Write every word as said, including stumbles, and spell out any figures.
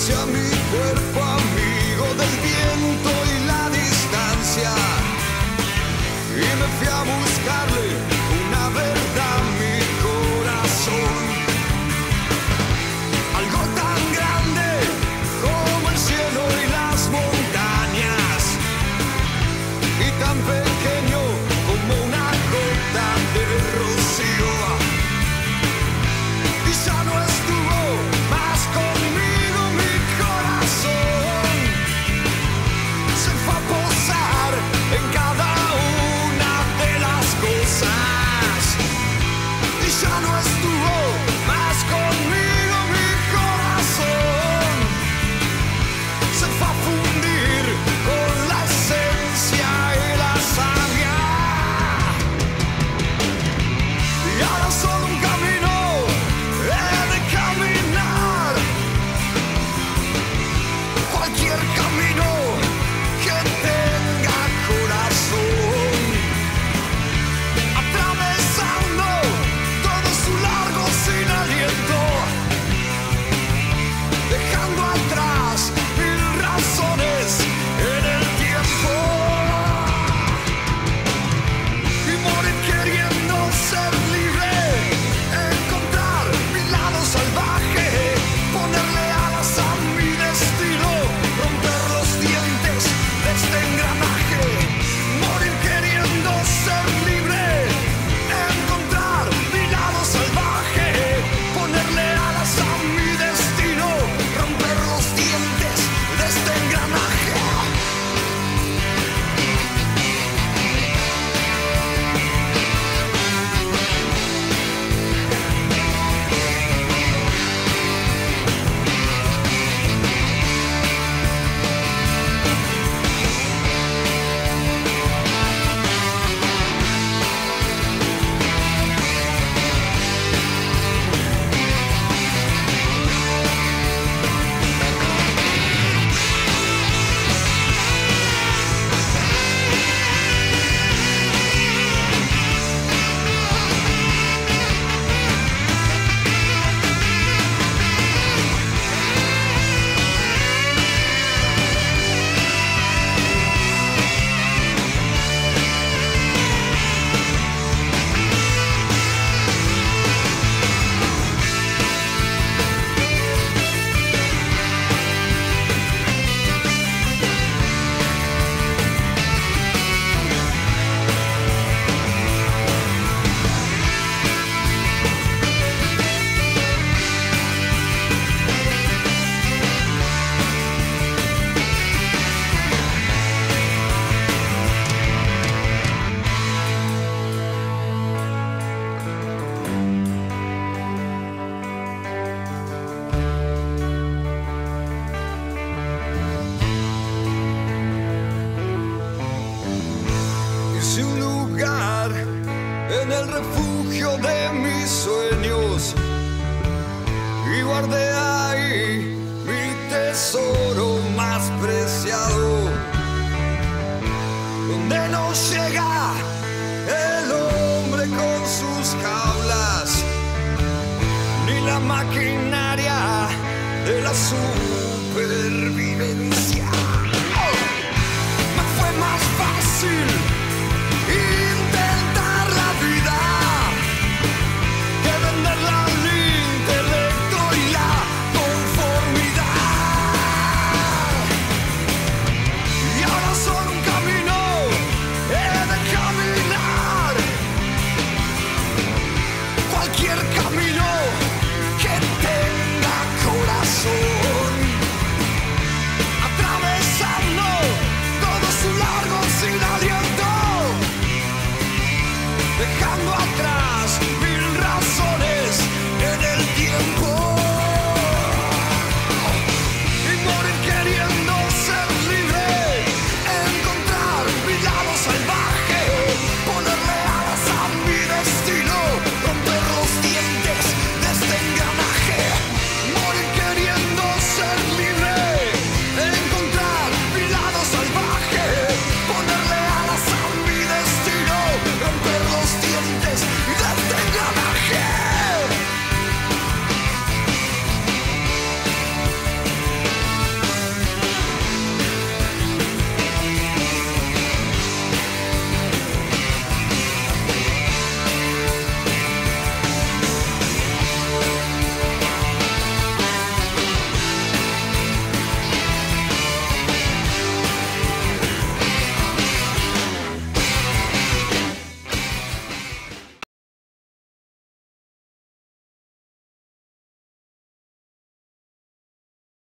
hice a mi cuerpo amigo del viento y la distancia, y me fui a buscarle una verdad a mi corazón. Algo tan grande como el cielo y las montañas, y tan pequeño como una gota de rocío. Y ya no estuvo más conmigo mi corazón, se fue a posar en cada una de las cosas. Y ya no estuvo más conmigo mi corazón, se fue a fundir con la esencia y la savia. Y ahora solo un camino he de caminar, cualquier camino que tenga corazón, atravesando todo su largo sin aliento, dejando atrás mil razones en el tiempo, y morir queriendo ser libre, encontrar mi lado salvaje, ponerle alas a mi destino, romper los dientes de este engranaje. Morir queriendo ser libre, encontrar mi lado salvaje, ponerle alas a mi destino, romper los dientes de este engranaje. Hice un lugar en el refugio de mis sueños y guardé ahí mi tesoro más preciado, donde no llega el hombre con sus jaulas, ni la maquinaria de la supervivencia.